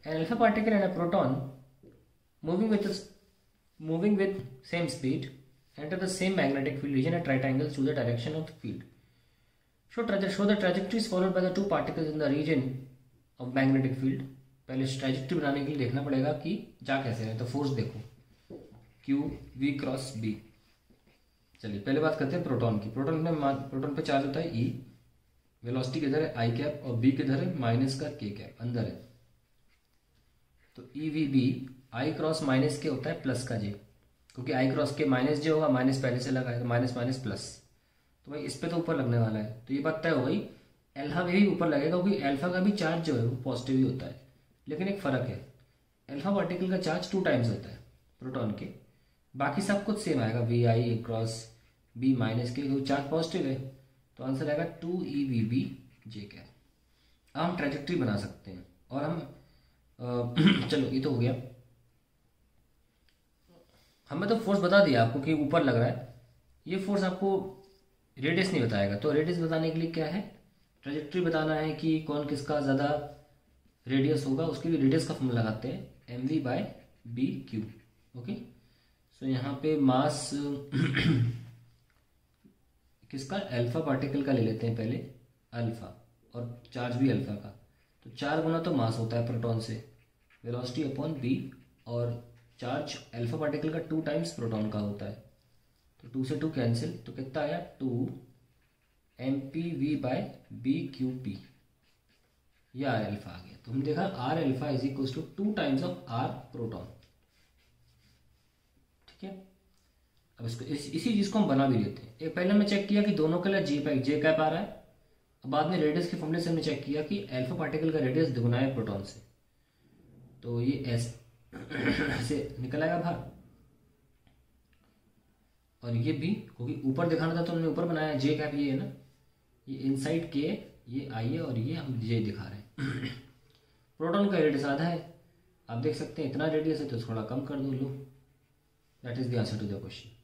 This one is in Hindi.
An alpha particle and a proton moving with same speed enter the same magnetic field region at right angles to the direction of the field. Show the trajectories followed by the two particles in the region of magnetic field. पहले ट्रैजेक्टरी बनाने के लिए देखना पड़ेगा कि जा कैसे रहे। तो फोर्स देखो Q V क्रॉस B। चलिए पहले बात करते हैं प्रोटॉन की। प्रोटॉन पे चार्ज होता है E, वेलोसिटी किधर है I कैप और B किधर है माइनस का K कैप अंदर है। तो EVB I क्रॉस माइनस के होता है प्लस का J, क्योंकि I क्रॉस के माइनस J होगा, माइनस पहले से लगा है तो माइनस माइनस प्लस, तो भाई इस पे तो ऊपर लगने वाला है। तो ये बात तय हो गई, अल्फा भी ऊपर लगेगा क्योंकि अल्फा का भी चार्ज जो है वो पॉजिटिव ही होता है। लेकिन एक फ़र्क है, अल्फा पार्टिकल का चार्ज 2 टाइम्स होता है प्रोटॉन के, बाकी सब कुछ सेम आएगा V I cross B minus के, तो चार्ज पॉजिटिव है तो आंसर आएगा 2EVB जे कैप। अब हम ट्रैजेक्टरी बना सकते हैं और हम चलो ये तो हो गया, हमें तो फोर्स बता दिया आपको कि ऊपर लग रहा है, ये फोर्स आपको रेडियस नहीं बताएगा। तो रेडियस बताने के लिए क्या है, ट्रैजेक्टरी बताना है कि कौन किसका ज़्यादा रेडियस होगा, उसके लिए रेडियस का फॉर्मूला लगाते हैं mv/bq। ओके, सो यहाँ पे मास किसका, अल्फा पार्टिकल का ले लेते हैं पहले, अल्फा, और चार्ज भी अल्फा का, तो 4 गुना तो मास होता है प्रोटॉन से, वेलोसिटी अपॉन b, और चार्ज अल्फा पार्टिकल का 2 टाइम्स प्रोटॉन का होता है, तो 2 से 2 कैंसिल, तो कितना आया 2 mpv/bqp, ये आर अल्फा आ गया। तो हम देखा R alpha is equal to 2 times of R proton. ठीक है, अब इसको इसी चीज को हम बना भी लेते हैं। पहले हमने चेक किया कि दोनों के लिए जे कैप आ रहा है, अब बाद में रेडियस के फॉर्मूले से हमने चेक किया कि अल्फा पार्टिकल का रेडियस दुगुना है प्रोटॉन से, तो ये ऐसे निकल आएगा बाहर, और ये भी क्योंकि ऊपर दिखाना था तो हमने ऊपर बनाया, जे कैप ये है ना, ये इनसाइड के, ये आई है और ये हम जे दिखा रहे हैं। प्रोटॉन का रेडियस आधा है, आप देख सकते हैं इतना रेडियस है तो थोड़ा कम कर दो, लो that is the answer to the question.